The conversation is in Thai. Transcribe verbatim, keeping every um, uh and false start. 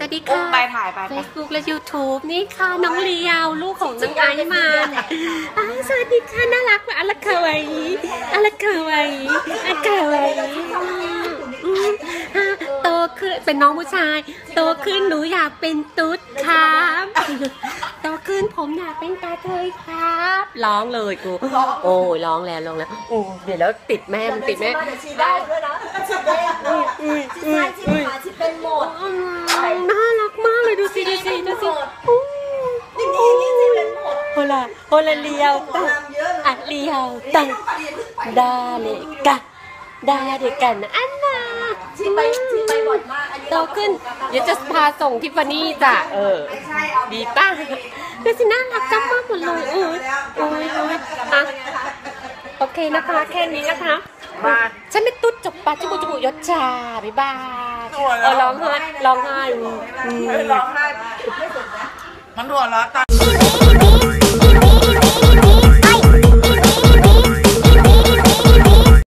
วัสดีค่ะไปถ่ายไปเฟซบุ๊กและ ยูทูบ นี่ค่ะน้องเลียวลูกของน้องไอซ์มาสวัสดีค่ะน่ารักอะไรคาวายอะไรคาวายอะไรคาวายโตขึ้นเป็นน้องผู้ชายโตขึ้นหนูอยากเป็นตุ๊ดครับโตขึ้นผมอยากเป็นกระเทยครับร้องเลยกูโอ้ยร้องแล้วร้องแล้วโอ้เดี๋ยวแล้วติดแม่มันติดแม่ชีได้ด้วยนะชีได้ชีได้ชีขาชีเป็นหมดน่ารักมากเลยดูสิดูสิดูสินี่นี่นี่ชีเป็นหมดโฮล่าโฮล่าเลียวตังอ่ะเลียวตังดาเลกะดาเด็กกันอันน่ะชีไปชีไปบ่อยมากโตขึ้นเดี๋ยวจะพาส่งทิฟฟานี่จ้ะเออดีป่ะดูสิน่ารักจังมากหมดเลยโอ้ยโอ้ยโอ้ยอ่ะโอเคนะคะแค่นี้นะคะฉันไม่ตุ๊ดจบปะจมูกจมูกยศชาบ๊ายบายเออร้องไห้ร้องไห้ร้องไห้มันหัวเราะตา